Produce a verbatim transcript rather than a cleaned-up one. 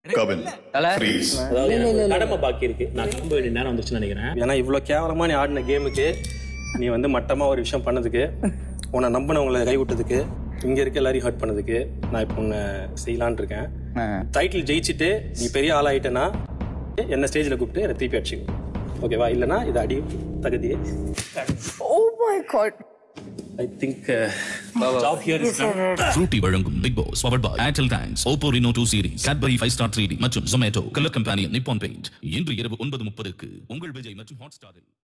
கடமை பாக்கி இருக்கு. நான் நம்ப வேண்டிய நேரம் வந்துச்சுன்னு நினைக்கிறேன். ஏன்னா இவ்வளவு கேவலமா நீ ஆடின கேமுக்கு நீ வந்து மட்டமா ஒரு விஷயம் பண்ணதுக்கு, உன்னை நம்பினவங்களை கை விட்டதுக்கு, இங்க இருக்க எல்லாரையும் ஹர்ட் பண்ணதுக்கு நான் இப்போ உன்னை செய்யலான் இருக்கேன். டைட்டில் ஜெயிச்சுட்டு நீ பெரிய ஆளாயிட்டேன்னா என்ன ஸ்டேஜ்ல கூப்பிட்டு என்ன திருப்பி அடிச்சுக்கோ, ஓகேவா? இல்லைன்னா இது அடி தகுதியே. Oh my God. I think uh, job here is done. Fruity வழங்கும் Biggboss powered by Airtel Thanks, Oppo Reno two series, Cadbury five star three D மற்றும் Zomato, Color Companion, Nippon Paint. இன்று இரவு ஒன்பது முப்பதுக்கு உங்கள் விஜய் மற்றும் Hotstar.